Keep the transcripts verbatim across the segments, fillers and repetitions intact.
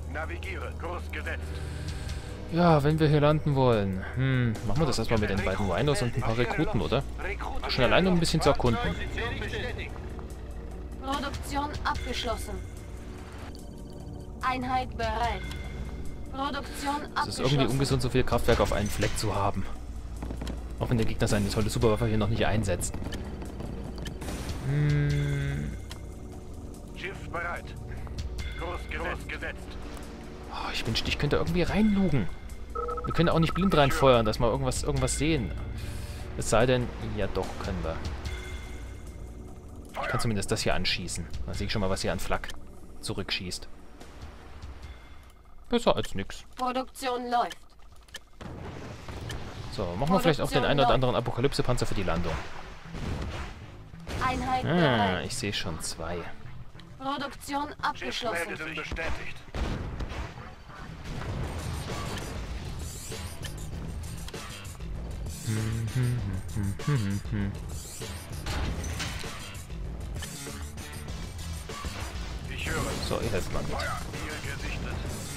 Navigiere, Kurs gesetzt. Ja, wenn wir hier landen wollen. Hm, machen wir das erstmal mit den beiden Rhinos und ein paar Rekruten, oder? Schon allein, um ein bisschen zu erkunden. Produktion abgeschlossen. Einheit bereit. Produktion abgeschlossen. Es ist irgendwie ungesund, so viel Kraftwerk auf einen Fleck zu haben. Auch wenn der Gegner seine tolle Superwaffe hier noch nicht einsetzt. Hm. Schiff bereit. Kurs gesetzt. gesetzt. Oh, ich wünschte, ich könnte irgendwie reinlugen. Wir können auch nicht blind reinfeuern, dass wir irgendwas, irgendwas sehen. Es sei denn, ja doch, können wir. Ich kann zumindest das hier anschießen. Dann sehe ich schon mal, was hier an Flak zurückschießt. Besser als nix. Produktion läuft. So, machen wir vielleicht auch den einen oder anderen Apokalypse-Panzer für die Landung. Einheit Ah, bereit. ich sehe schon zwei. Produktion Schiff abgeschlossen. meldet sich bestätigt. Hm, hm, hm, hm, hm, hm. Ich höre. So, ihr helft mal mit. Feuer. Ziel gesichtet.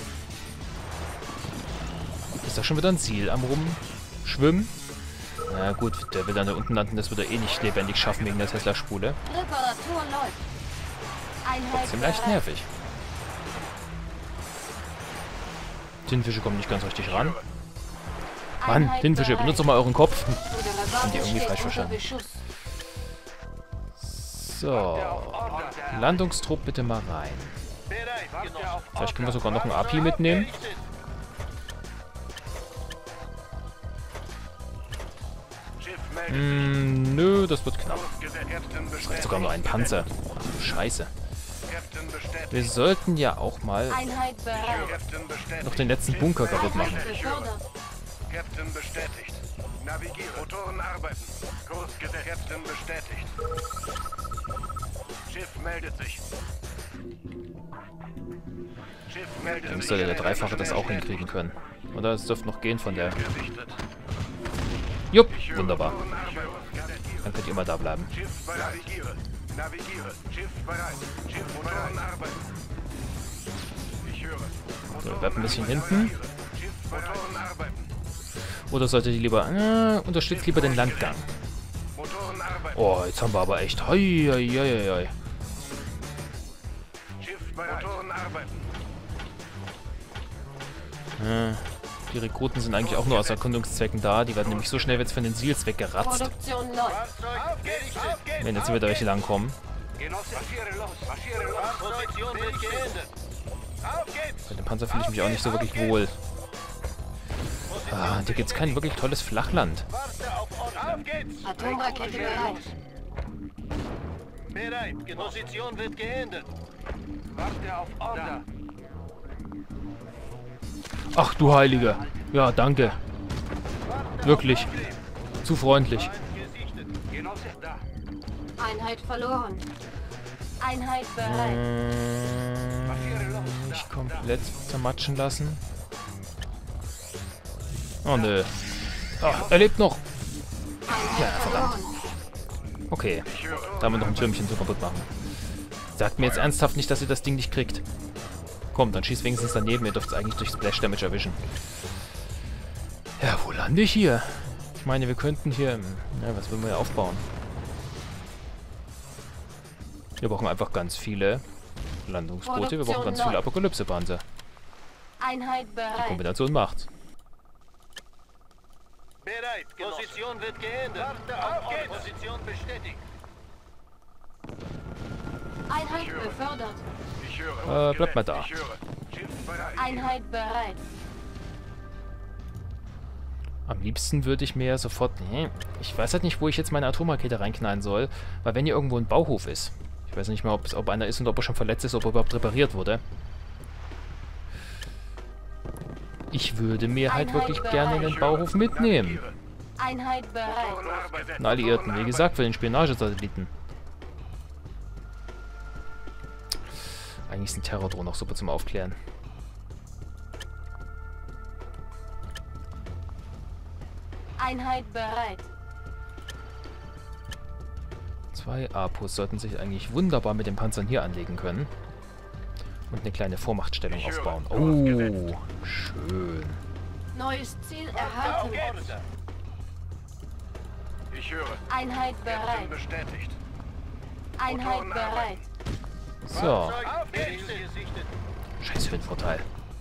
Ist da schon wieder ein Ziel am Rumschwimmen? Na gut, der will dann da unten landen, das wird er eh nicht lebendig schaffen wegen der Tesla-Spule. Reparatur läuft. Einheit Trotzdem leicht bereit. nervig. Tintenfische kommen nicht ganz richtig ran. Mann, Einheit Tintenfische, bereit. benutzt doch mal euren Kopf. Unsere Haben die Waffe irgendwie steht falsch unter verstanden. Beschuss. So. Landungstrupp bitte mal rein. Vielleicht können wir sogar noch ein A P I mitnehmen. Schiff meldet Hm, nö, das wird knapp. sich. Gesetzt. Captain bestätigt. Sogar nur ein Panzer. Ach, scheiße. Captain bestätigt. Wir sollten ja auch mal Einheit bereit. Captain bestätigt. noch den letzten Bunker kaputt machen. Einheit befördert. Captain bestätigt. Navigiere. Motoren arbeiten. Kurs gesetzt. Captain bestätigt. Schiff meldet sich. Schiff meldet Dann sich. müsste der Dreifache das auch hinkriegen können. Oder es dürfte noch gehen von der... Gesichtet. Jupp, wunderbar. Motoren arbeiten. Dann könnt ihr immer da bleiben. Schiff bereit. Navigiere. Navigiere. Schiff bereit. Schiff Motoren arbeiten. Ich höre. So, bleibt ein bisschen hinten. Schiff Motoren arbeiten. Oder solltet ihr lieber... Äh, unterstützt lieber den Landgang. Motoren arbeiten. Oh, jetzt haben wir aber echt... Hoi, hoi, hoi, hoi. Schiff bereit. Motoren arbeiten. Äh, die Rekruten sind eigentlich auch nur aus Erkundungszwecken da. Die werden nämlich so schnell jetzt von den Seals weggeratzt, Produktion läuft. Auf geht's, auf geht's. wenn jetzt wieder welche langkommen. Genosse, marschiere los, marschiere los. Position wird geändert. Auf geht's. Bei dem Panzer fühle ich mich auch nicht so wirklich wohl. Ah, hier gibt es kein wirklich tolles Flachland. Warte auf Order. Auf geht's. Atomrakete bereit. Bereit. Position wird geändert. Warte auf Order. Ach du Heilige. Ja, danke. Wirklich. Zu freundlich. Gesichtet. Genosse, da. Einheit verloren. Einheit bereit. Äh, nicht komplett zermatschen lassen. Oh nö. Ach, er lebt noch. Ja, verdammt. Okay. Da haben wir noch ein Türmchen zu kaputt machen. Sagt mir jetzt ernsthaft nicht, dass ihr das Ding nicht kriegt. Komm, dann schießt wenigstens daneben. Ihr dürft es eigentlich durch Splash Damage erwischen. Ja, wo lande ich hier? Ich meine, wir könnten hier... Ja, was wollen wir hier aufbauen? Wir brauchen einfach ganz viele Landungsboote. Wir brauchen ganz viele Apokalypse-Panzer. Einheit Die bereit. Kombination macht's. Bereit. Position wird geändert. Warte auf geht's. Position bestätigt. Einheit befördert. Ich höre. Äh, bleibt mal da. Ich höre. Schiff bereit. Einheit bereit. Am liebsten würde ich mir sofort... Nee, ich weiß halt nicht, wo ich jetzt meine Atomrakete reinknallen soll. Weil wenn hier irgendwo ein Bauhof ist... Ich weiß nicht mal, ob, es, ob einer ist und ob er schon verletzt ist, ob er überhaupt repariert wurde. Ich würde mir halt wirklich gerne den Bauhof mitnehmen. Einheit bereit. Motoren arbeiten. Einen Alliierten, wie gesagt, für den Spionagesatelliten. Eigentlich ist ein Terrordrohne auch super zum Aufklären. Einheit bereit. Zwei Apus sollten sich eigentlich wunderbar mit den Panzern hier anlegen können. Und eine kleine Vormachtstellung Ich höre. aufbauen. Los, Oh, schön. Neues Ziel erhalten. Ich höre. Einheit Captain bereit. bestätigt. Einheit Motoren bereit. arbeiten. So. Auf geht's. Scheiß Höhenvorteil.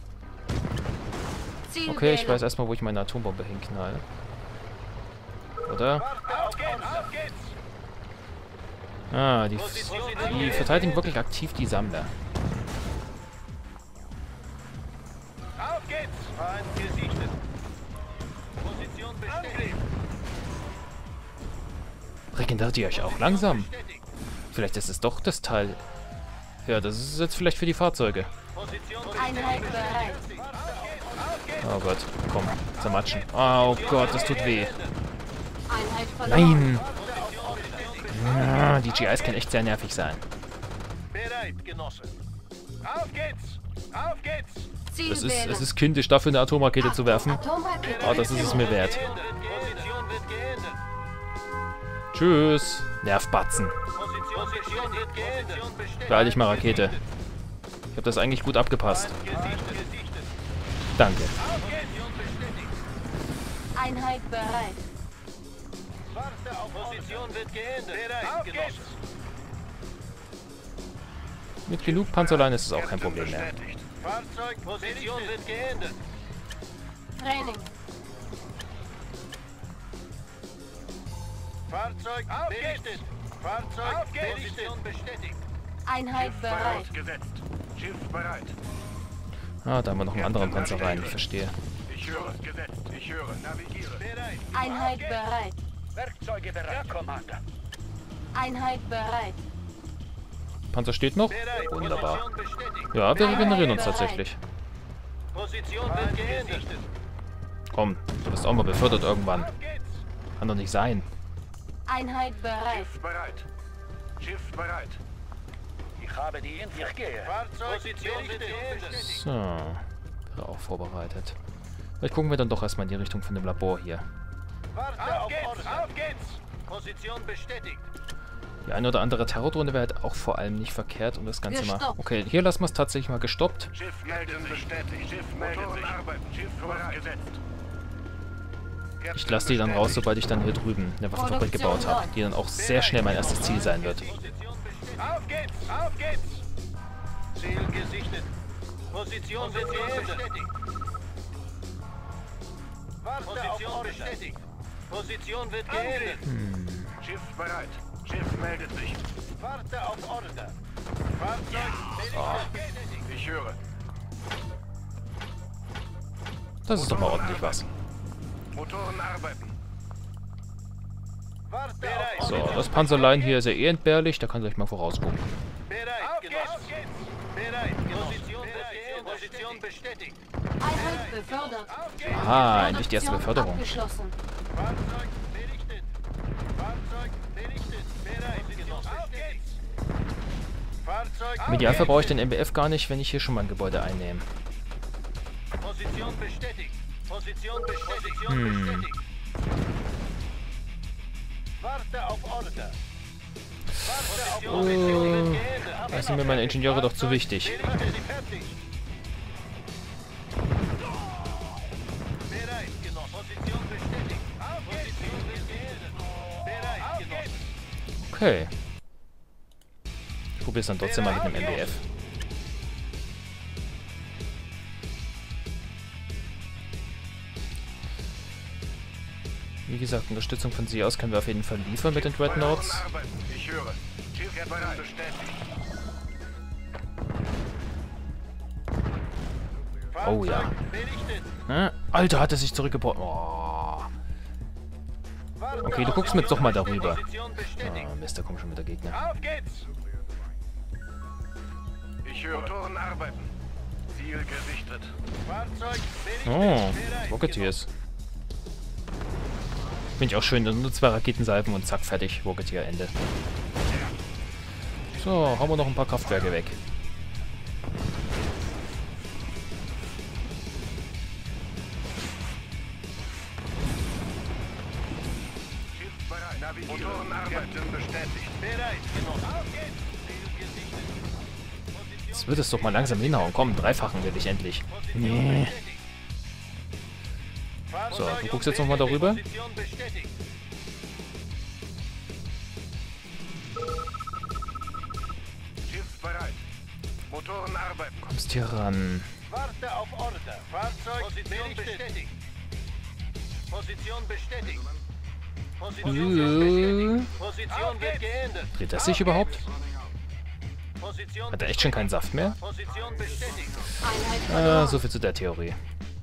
Ziel Okay, ich wählen. weiß erstmal, wo ich meine Atombombe hinknall. Oder? Auf geht's. Auf geht's. Ah, die, die verteidigen wirklich aktiv die Sammler. Auf geht's. Feind gesichtet. Position bestätigt. Regeneriert ihr euch auch langsam? Vielleicht ist es doch das Teil. Ja, das ist jetzt vielleicht für die Fahrzeuge. Einheit bereit. Oh Gott, komm, zermatschen. Oh Gott, das tut weh. Einheit verloren. Nein! Ah, die G Is können echt sehr nervig sein. Bereit, Genosse. Auf geht's. Auf geht's. Ziel Es ist, wählen. es ist kindisch, dafür eine Atomrakete zu werfen. Atomrakete. Oh, das ist es mir wert. Position wird geändert. Tschüss. Nervbatzen. Position wird geändert. Beeil dich mal, Rakete. Ich habe das eigentlich gut abgepasst. Gesichtet, gesichtet. Danke. Auf geht's. Bestätigt. Einheit bereit. Warte auf Position wird geändert. Bereit, Genosse. Mit genug Panzerlein ist es auch kein Problem mehr. Fahrzeug, Position wird geändert. Training. Fahrzeug berichtet. Fahrzeug auf Position bestätigt. Einheit bereit. Gesetzt. Schiff bereit. Ah, da haben wir noch einen anderen Panzer rein, ich verstehe. Ich höre. Gesetzt. Ich höre. Navigiere. Bereit. Einheit bereit. Werkzeuge bereit. Commander. Einheit bereit. Panzer steht noch? Bereit. Wunderbar. Position bestätigt. Ja, wir regenerieren uns Bereit. tatsächlich. Position wird geändert. Komm, du wirst auch mal befördert irgendwann. Auf geht's. Kann doch nicht sein. Einheit bereit. Schiff bereit. Schiff bereit. Ich habe die Info. Ich gehe. Fahrzeug Position wird geändert. So. Wäre auch vorbereitet. Vielleicht gucken wir dann doch erstmal in die Richtung von dem Labor hier. Warte auf geht's. Auf geht's. Position bestätigt. Die eine oder andere Terrordrohne wäre halt auch vor allem nicht verkehrt, um das Ganze mal... Gestoppt. Okay, hier lassen wir es tatsächlich mal gestoppt. Schiff meldet bestätigt. Schiff meldet sich. Arbeiten. Schiff vorausgesetzt. Ich lasse die dann raus, sobald ich dann hier drüben eine Waffenfabrik gebaut habe, die dann auch sehr schnell mein erstes Ziel sein wird. Auf geht's. Auf geht's. Ziel gesichtet. Position wird bestätigt. Position bestätigt. Position wird geändert. Schiff bereit. Schiff meldet sich. Warte auf Order. Fahrzeug bestätigt. Ich höre. Das ist doch mal ordentlich was. Motoren arbeiten. Warte auf So, das Panzerlein hier ist ja eh entbehrlich, da kann ich mal vorausgucken. Bereit, Genosse. Bereit, Position bestätigt. Position bestätigt. Einheit befördert. Aha, endlich die erste Produktion Beförderung. Abgeschlossen. Fahrzeug berichtet. Fahrzeug berichtet. Bereit, Genosse. Auf geht's. Fahrzeug Im Idealfall brauche ich den M B F gar nicht, wenn ich hier schon mein Gebäude einnehme. Position bestätigt. Position bestätigt. Hm. bestätigt. Warte auf Order. Warte auf Oh, da sind mir meine Ingenieure doch zu wichtig. Mache sie fertig. Bereit, Genosse. Position bestätigt. Auf Position wird geändert. Bereit, Genosse. Okay. Ich probiere es dann trotzdem mal mit einem M B F. Wie gesagt, Unterstützung von Sie aus können wir auf jeden Fall liefern mit den Dreadnoughts. Ich höre. Schiff bereit. Bestätigt. Oh ja. Berichtet. Äh, Alter, hat er sich zurückgebaut. Oh. Okay, du guckst mir jetzt doch mal darüber. Position bestätigt. Ah, Mist, da kommen schon wieder Gegner. Auf geht's! Ich höre. Motoren arbeiten. Ziel gesichtet. Fahrzeug berichtet. Oh, Bereit. Rocketeers. Finde ich auch schön, nur zwei Raketensalven und zack, fertig. Rocketeer, Ende. So, haben wir noch ein paar Kraftwerke weg. Schiff bereit. Navigieren. Motoren arbeiten. Bestätigt. Bereit, Genosse. Auf geht's! Ziel gesichtet. Jetzt wird es doch mal langsam hinhauen. Komm, dreifachen will ich endlich. Nee. So, du guckst jetzt nochmal darüber. Motoren arbeiten. Kommst hier ran. Warte auf Order. Fahrzeug Position bestätigt. Position bestätigt. Position bestätigt. Position wird geändert. Dreht das sich überhaupt? Position Hat er echt schon keinen Saft mehr? Position bestätigt. Einheit Ah, verloren. so viel zu der Theorie.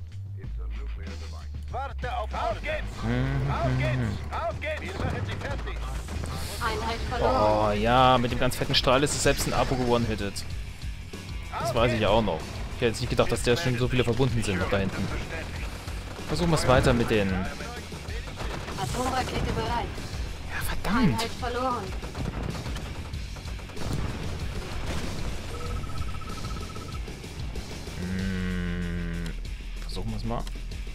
Warte auf Order. Auf geht's. Auf geht's. Auf geht's. Wir machen sie fertig. Einheit verloren. Oh ja, mit dem ganz fetten Strahl ist es selbst ein Apo gewone-hitted. Das weiß ich ja auch noch. Ich hätte jetzt nicht gedacht, dass da schon so viele verbunden sind noch da hinten. Versuchen wir es weiter mit den... Atomrakete bereit. Ja, verdammt! Einheit verloren. Hm, versuchen wir es mal.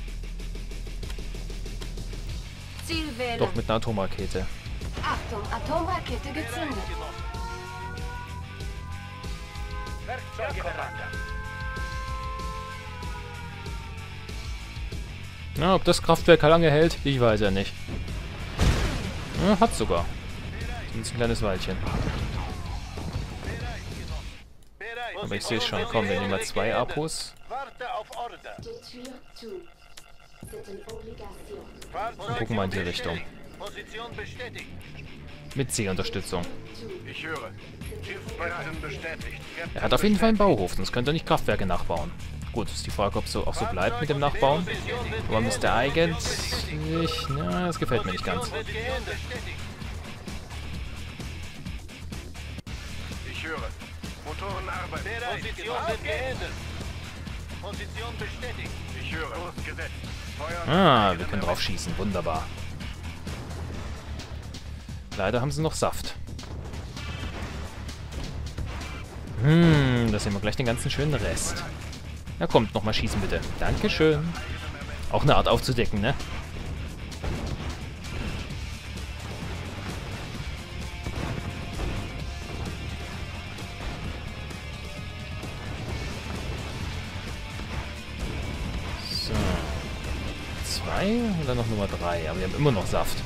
Ziel wählen. Doch, mit einer Atomrakete. Achtung, Atomrakete gezündet. Werkzeuge. Na, ob das Kraftwerk lange hält, ich weiß ja nicht. Ja, hat sogar. Zumindest ein kleines Weilchen. Aber ich sehe es schon. Komm, wir nehmen mal zwei Apos. Warte auf Order. Und gucken mal in die Richtung. Position bestätigt. Mit C-Unterstützung. Ich höre. Schiffsbereit bestätigt. Er hat auf jeden Fall einen Bauhof, sonst könnte er nicht Kraftwerke nachbauen. Gut, ist die Frage, ob es so auch so bleibt mit dem Nachbauen. Aber Mister eigentlich... Na, das gefällt mir nicht ganz. Ich höre. Motoren arbeiten. Position wird geändert. Position bestätigt. Ich höre. Losgesetzt. Feuer. Ah, wir können drauf schießen. Wunderbar. Leider haben sie noch Saft. Hm, da sehen wir gleich den ganzen schönen Rest. Na kommt, nochmal schießen bitte. Dankeschön. Auch eine Art aufzudecken, ne? So. Zwei und dann noch Nummer drei. Aber wir haben immer noch Saft.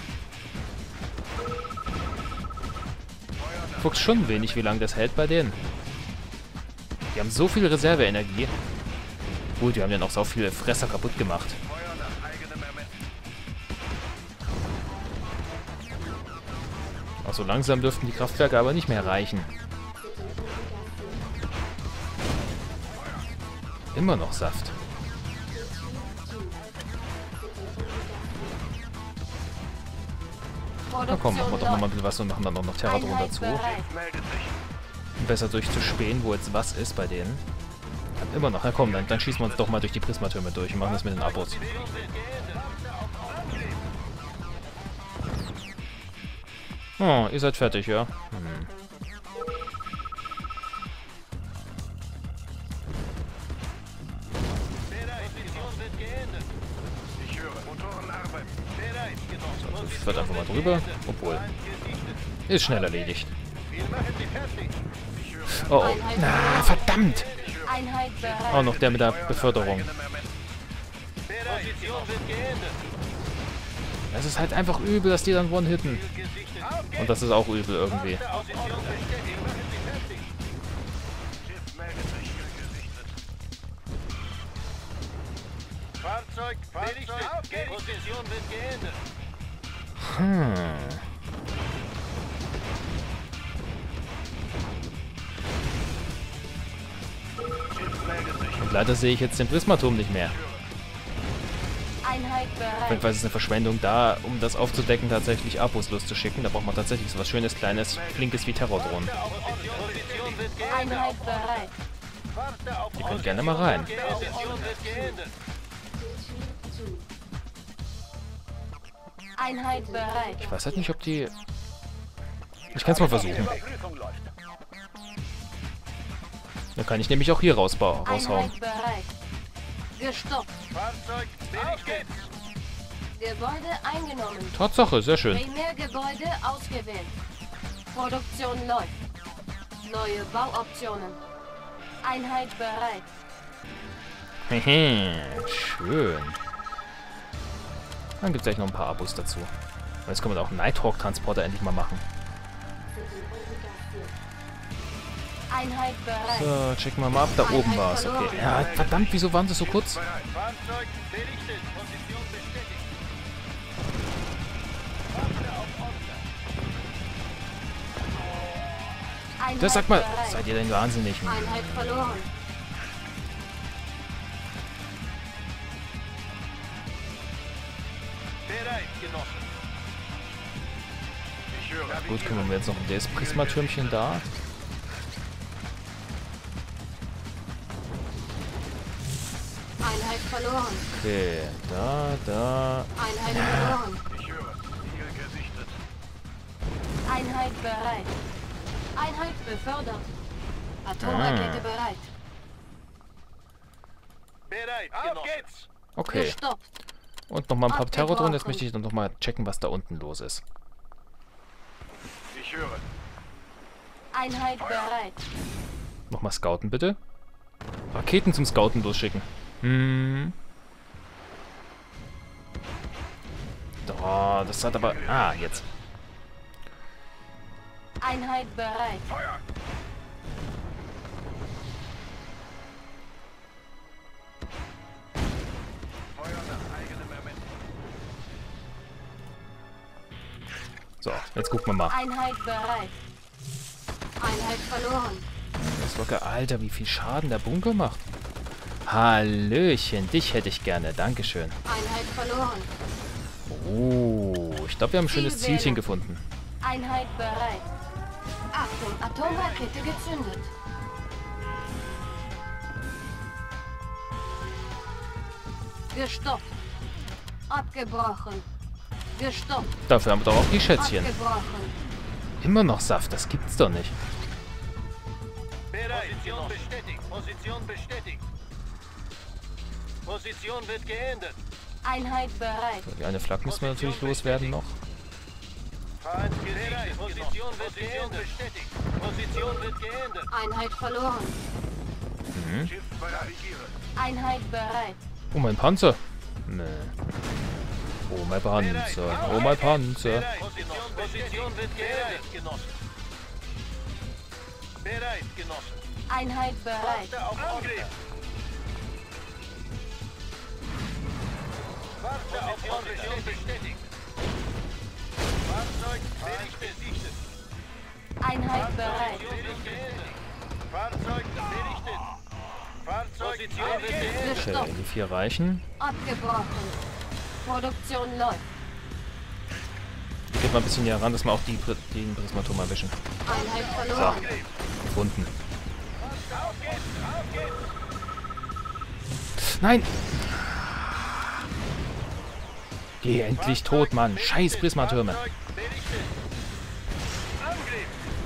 Ich guck's schon wenig, wie lange das hält bei denen. Die haben so viel Reserveenergie. Gut, die haben ja noch so viele Fresser kaputt gemacht. Auch so langsam dürften die Kraftwerke aber nicht mehr reichen. Immer noch Saft. Na komm, machen wir doch nochmal ein bisschen was und machen dann auch noch Terradron dazu. Um besser durchzuspähen, wo jetzt was ist bei denen. Hat immer noch. Na komm, dann, dann schießen wir uns doch mal durch die Prismatürme durch und machen das mit den Abos. Oh, ihr seid fertig, ja? Hm. So, das wird einfach mal drüber. Obwohl. Ist schnell erledigt. Oh, oh. Na, verdammt! Einheit bereit. Auch noch der mit der Beförderung. Es ist halt einfach übel, dass die dann one-hitten. Und das ist auch übel irgendwie. Fahrzeug, Fahrzeug, Position wird geändert. Hm. Und leider sehe ich jetzt den Prismaturm nicht mehr. Einheit bereit. Jedenfalls ist es eine Verschwendung da, um das aufzudecken, tatsächlich Abos loszuschicken. Da braucht man tatsächlich so was Schönes, Kleines, Flinkes wie Terrordrohnen. Einheit bereit. Die könnt gerne mal rein. Einheit bereit. Ich weiß halt nicht, ob die... Ich kann es mal versuchen. Dann kann ich nämlich auch hier rausbau raushauen. Einheit bereit. Gestoppt. Fahrzeug, auf geht's. Gebäude eingenommen. Tatsache, sehr schön. Primärgebäude ausgewählt. Produktion läuft. Neue Bauoptionen. Einheit bereit. Hehe, schön. Dann gibt es gleich noch ein paar Abos dazu. Und jetzt können wir auch einen Nighthawk-Transporter endlich mal machen. Einheit bereit. So, checken wir mal ab. Da oben war es. Okay. Ja, verdammt, wieso waren das so kurz? Fahrzeug berichtet. Position bestätigt. Warte auf Order. Einheit Das sagt mal, bereit. seid ihr denn wahnsinnig? Einheit verloren. Bereit, Genossen. Ich höre. Gut, kümmern wir jetzt noch um das Prismatürmchen da. Einheit verloren. Okay, da, da. Einheit verloren. Ich höre. Ziel gesichtet. Einheit bereit. Einheit befördert. Atomrakete Ah. bereit. Bereit, Auf geht's. Okay. Gestoppt. Und nochmal ein paar Abgebrochen. Terrordrohnen. Jetzt möchte ich dann nochmal checken, was da unten los ist. Ich höre. Einheit bereit. Nochmal scouten, bitte. Raketen zum Scouten losschicken. Hm. Da, das hat aber... Ah, jetzt. Einheit bereit. Feuer. Feuer nach eigenem Ermessen. So, jetzt gucken wir mal. Einheit bereit. Einheit verloren. Das ist locker... Alter, wie viel Schaden der Bunker macht. Hallöchen, dich hätte ich gerne. Dankeschön. Einheit verloren. Oh, ich glaube, wir haben ein schönes Zielwähler. Zielchen gefunden. Einheit bereit. Achtung, Atomrakete gezündet. Gestoppt. Abgebrochen. Gestoppt. Dafür haben wir doch auch die Schätzchen. Abgebrochen. Immer noch Saft, das gibt's doch nicht. Bereit, Position bestätigt. Position bestätigt. Position wird geändert. Einheit bereit. Die eine Flak müssen wir natürlich loswerden noch. Feind bereit. Position wird geändert. Bestätigt. Position wird geändert. Einheit verloren. Mhm. Schiff navigiere. Einheit bereit. Oh, mein Panzer. Nee. Oh, mein Panzer. Oh, mein Panzer. Bereit, Position, Position wird geändert, Genossen. Bereit, Genossen. Einheit bereit. Warte auf Angriff. Warte auf Position bestätigt. Fahrzeug fertig besichtet. Einheit bereit. Position wird geändert. Fahrzeug berichtet. Fahrzeug Position wird geändert. Okay, Gestoppt. die vier reichen. Abgebrochen. Produktion läuft. Geht mal ein bisschen näher ran, dass wir auch die, Pri- den Prismaturm erwischen. Einheit verloren. Gefunden. Nein! Geh endlich tot, Mann. Scheiß Prismatürme. Fahrzeug berichtet. Angriff.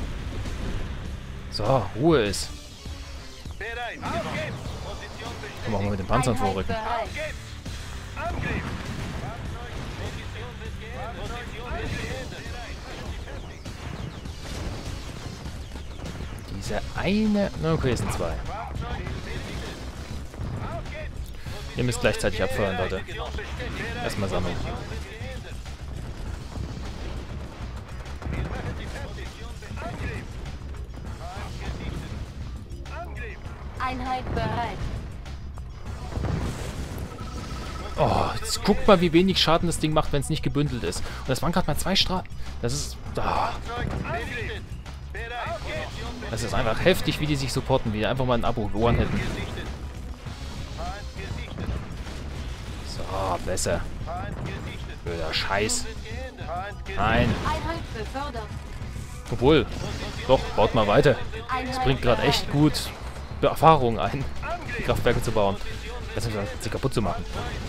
So, Ruhe ist. Bereit. Auf geht's. Position bestätigt. Dann machen wir mit den Panzern Einheit vorrücken. bereit. Auf geht's. Angriff. Fahrzeug, Position wird geändert. Position wird geändert. Diese eine... Na, okay, es sind zwei. Fahrzeug berichtet. Auf geht's. Ihr müsst gleichzeitig abfeuern, Leute. Position bestätigt. Erstmal sammeln. Position wird geändert. Wir machen die fertig. Angriff. Feind gesichtet. Angriff. Einheit bereit. Oh, jetzt guckt mal, wie wenig Schaden das Ding macht, wenn es nicht gebündelt ist. Und das waren gerade mal zwei Strahlen. Das ist... Ah, Fahrzeug berichtet. Bereit. Position das ist einfach heftig, wie die sich supporten, wie die einfach mal ein Abo gewonnen hätten. gesichtet. Feind gesichtet. So, besser. Feind gesichtet. Blöder Scheiß. Wird geändert. Feind gesichtet. Nein. Einheit befördert. Obwohl, doch, baut mal weiter. Einheit Das bringt gerade bereit. echt gut Erfahrung ein, die Kraftwerke zu bauen. Also sie kaputt zu machen.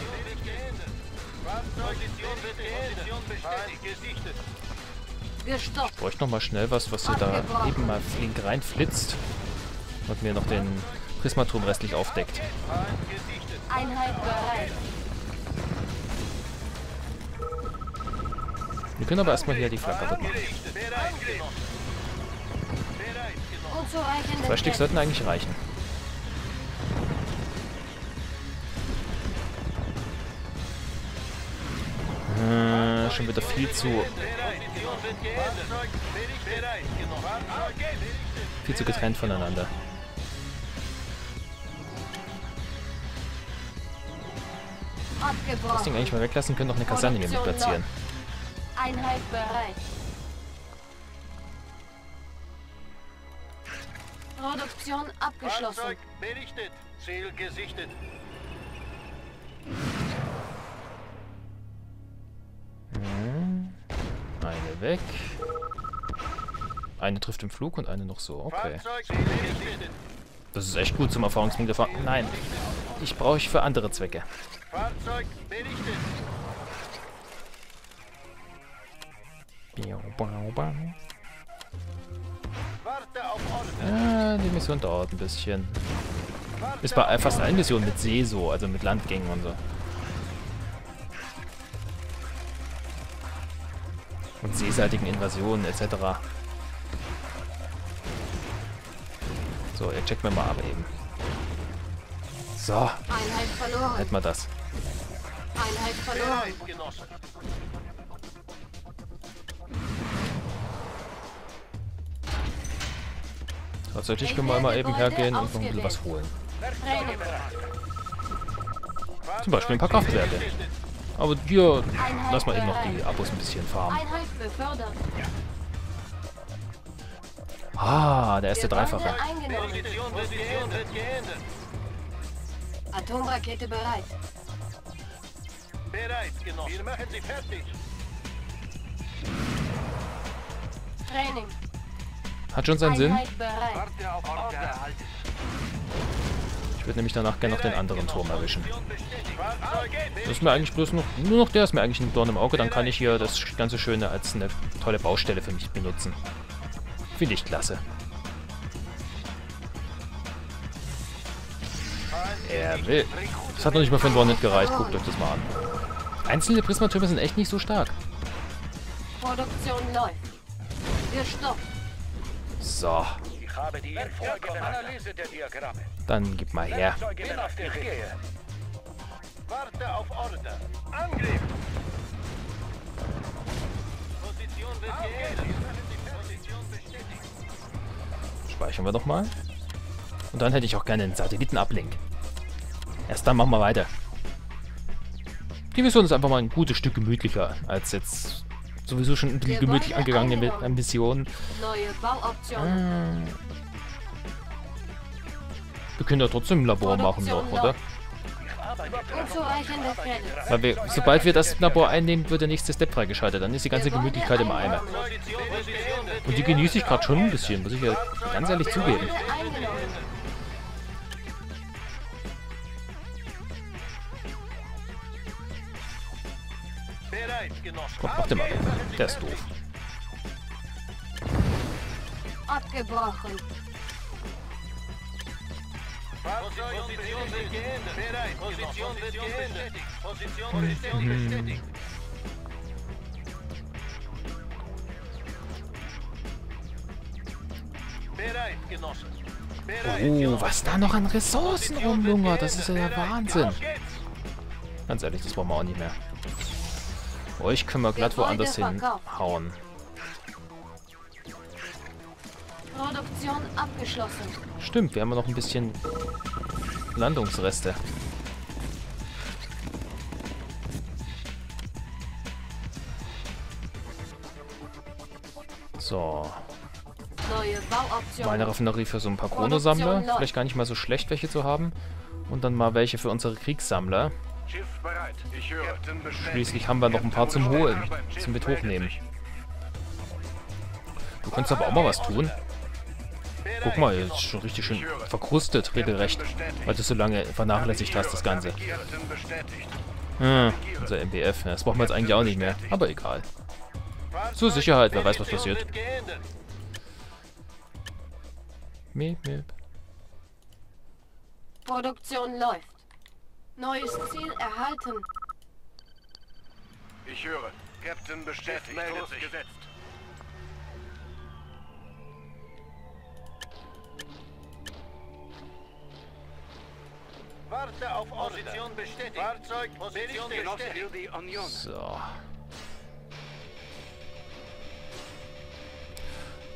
Position wird geändert. Feind gesichtet. Gestoppt. Ich bräuchte noch mal schnell was, was hier da eben mal flink reinflitzt und mir noch den Prismaturm restlich aufdeckt. Feind gesichtet. Einheit bereit. Wir können aber erstmal hier die Flak kaputt machen. Gerichtet. Bereit. Genossen. Bereit. Genossen. Unzureichende Zwei Stück Kräfte. sollten eigentlich reichen. schon wieder viel zu... viel zu getrennt voneinander. Das Ding eigentlich mal weglassen, können noch eine Kaserne hier mit platzieren. Einheit bereit. Produktion abgeschlossen. Fahrzeug berichtet. Ziel gesichtet. Hm. Eine weg. Eine trifft im Flug und eine noch so. Okay. Fahrzeug berichtet. Das ist echt gut zum Erfahrungspunkte fahren. Nein. Ich brauche ich für andere Zwecke. Fahrzeug berichtet. Warte auf Ordnung. Ah, die Mission dauert ein bisschen. Ist bei fast allen Missionen mit See so, also mit Landgängen und so. Und seeseitigen Invasionen et cetera. So, jetzt checken wir mal ab eben. So, Einheit verloren. hätten wir das. Einheit verloren. Bereit, Genosse. Tatsächlich können wir mal eben hergehen und noch ein bisschen was holen. Training. Zum Beispiel ein paar Kraftwerke. Aber hier lassen wir eben noch die Abos ein bisschen farmen. Einheit befördert. Ah, der erste Gebäude Dreifache. eingenommen. Position wird geändert. geändert. Atomrakete bereit. Bereit, Genosse. Wir machen sie fertig. Training. Hat schon seinen Sinn. Einheit bereit. Warte auf Ordnung. Ich würde nämlich danach gerne noch den anderen Turm erwischen. Fahrzeug Das ist mir eigentlich bloß noch... Nur noch der ist mir eigentlich ein Dorn im Auge. Dann kann ich hier das ganze Schöne als eine tolle Baustelle für mich benutzen. Finde ich klasse. Er will. Das hat noch nicht mal für ein Dornet gereicht. Guckt euch das mal an. Einzelne Prismatürme sind echt nicht so stark. Produktion läuft. Gestoppt. So, Ich habe die Info Analyse der Diagramme. dann gib mal her. Bin auf der Höhe. Warte auf Order. Angriff. Position wird geändert. Position bestätigt. Speichern wir doch mal. Und dann hätte ich auch gerne einen Satellitenablink. Erst dann machen wir weiter. Die Mission ist einfach mal ein gutes Stück gemütlicher als jetzt sowieso schon ein bisschen gemütlich angegangene Mi- Missionen. Neue Bauoptionen. Wir können ja trotzdem ein Labor machen noch, oder? Unzureichende Credits. Weil wir, sobald wir das Labor einnehmen, wird der nächste Step freigeschaltet. Dann ist die ganze Gemütlichkeit im Eimer. Position wird Und die genieße ich gerade schon ein bisschen, muss ich ja ganz ehrlich zugeben. Gebäude eingenommen. bereit, Genosse. Komm, mach den mal. Der ist doof. Abgebrochen. Position wird geändert. Bereit, Position wird geändert. Position bestätigt. bestätigt. Bereit, Genosse. Bereit, Oh, Genosse. was da noch an Ressourcen rumlungert. Das ist ja der Wahnsinn. Los geht's. Ganz ehrlich, das brauchen wir auch nicht mehr. Euch können wir glatt woanders hinhauen. Produktion abgeschlossen. Stimmt, wir haben ja noch ein bisschen Landungsreste. So, Neue Bauoptionen. meine Raffinerie für so ein paar Chronosammler. Vielleicht gar nicht mal so schlecht, welche zu haben. Und dann mal welche für unsere Kriegssammler. Schiff bereit. Ich höre. Captain bestätigt. Schließlich haben wir noch ein paar zum Holen, zum mit hochnehmen. Du kannst aber auch mal was tun. Guck mal, jetzt ist schon richtig schön verkrustet, regelrecht, weil du so lange vernachlässigt hast, das Ganze. Captain bestätigt. Hm, unser M B F, ja, das brauchen wir jetzt eigentlich auch nicht mehr, aber egal. Zur Sicherheit, wer weiß, was passiert. Miep, miep. Produktion läuft. Neues Ziel erhalten. Ich höre. Captain bestätigt. Meldet sich. Gesetzt. Warte auf Position bestätigt. Fahrzeug Position bestätigt. So.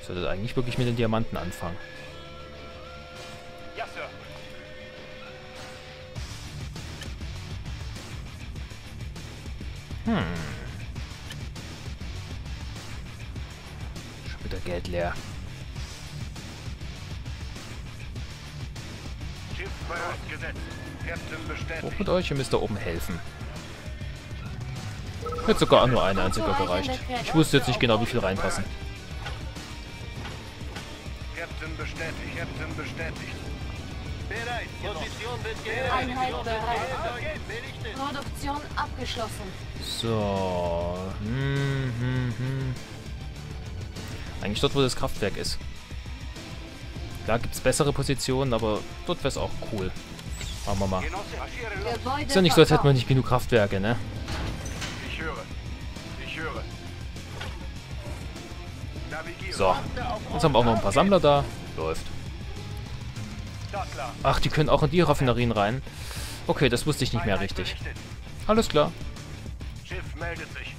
sollte eigentlich wirklich mit den Diamanten anfangen. Ja, Sir. Hm. Schon wieder Geld leer. Schiff bereit gesetzt. Captain bestätigt. Hoch mit euch, ihr müsst da oben helfen. Hätte sogar nur ein einziger gereicht. Ich wusste jetzt nicht genau, wie viel reinpassen. Captain bestätigt. Captain bestätigt. Bereit. Position wird geändert. Einheit bereit. Produktion abgeschlossen. So. Hm, hm, hm. Eigentlich dort, wo das Kraftwerk ist. Klar gibt es bessere Positionen, aber dort wäre es auch cool. Machen wir mal. Gebäude Ist ja nicht so, als hätten wir verkauft. nicht genug Kraftwerke, ne? Ich höre. Ich höre. Navigiere. So. Jetzt haben wir auch noch ein paar Sammler da. Läuft. Da klar. Ach, die können auch in die Raffinerien rein. Okay, das wusste ich nicht mehr richtig. Alles klar. Schiff meldet sich.